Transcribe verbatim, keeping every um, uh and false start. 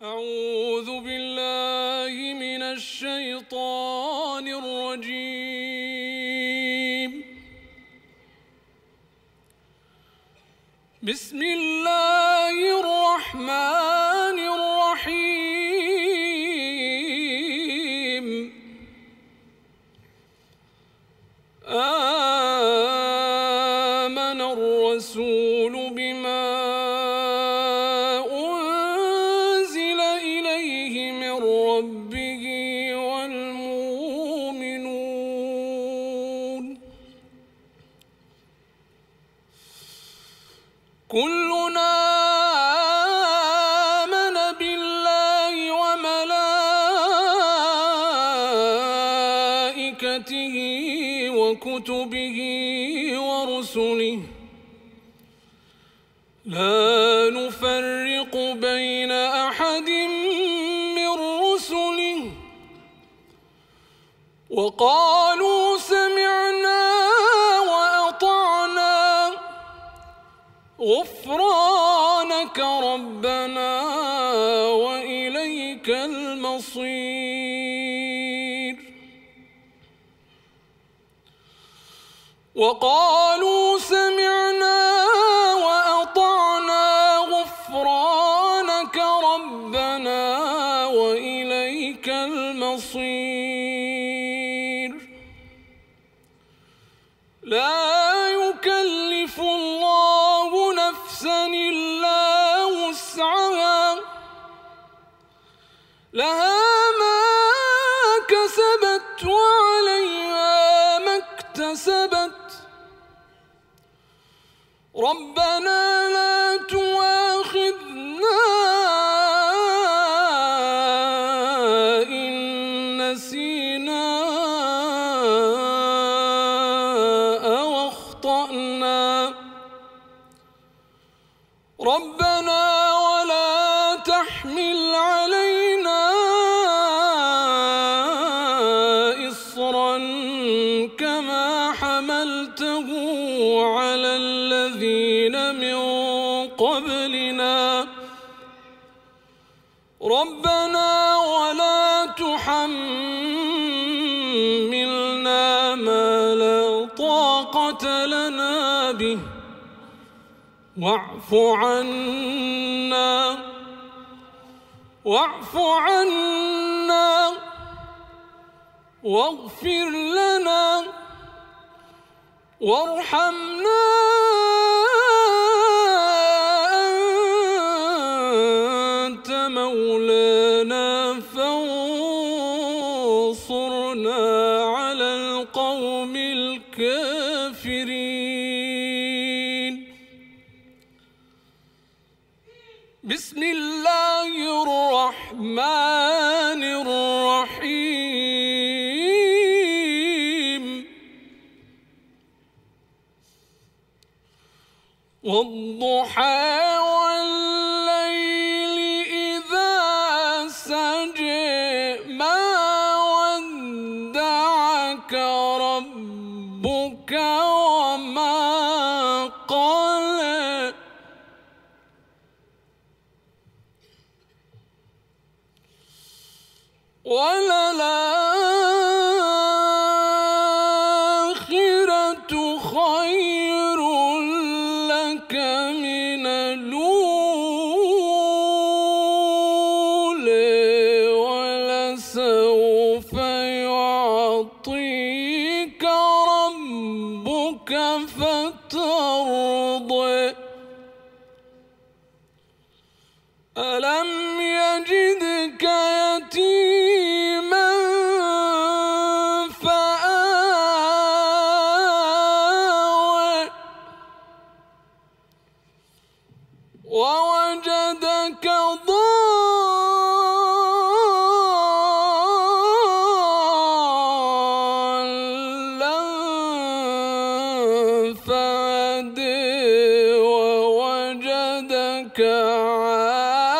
أعوذ بالله من الشيطان الرجيم. بسم الله الرحمن الرحيم. آمن الرسول بما أنزل إليه من ربه والمؤمنون كلنا آمن بالله وملائكته وكتبه ورسله لا نفرق بين أحد من رسله وقالوا سمعنا وأطعنا غفرانك ربنا وإليك المصير. وقالوا سمعنا وأطعنا غفرانك ربنا وإليك المصير. لا يكلف الله نفسا إلا وسعها لها ما كسبت وعليها ما اكتسبت ربنا لا تؤاخذنا إن نسينا أو أخطأنا ربنا ولا تحمل علينا إصرا كما حملته على الذين من قبلنا ربنا ولا تحملنا ما لا طاقة لنا به واعف عنا واعف عنا واغفر لنا وارحمنا أنت مولانا فانصرنا على القوم الكافرين. بسم الله الرحمن الرحيم. والضحى والليل إذا سجى ما ودعك ربك وما قلى وللآخرة خير لك من الأولى ولسوف يعطيك ربك فترضى ألم يجدك يتيما فآوى ووجدك ضالا فهدى ووجدك عائلا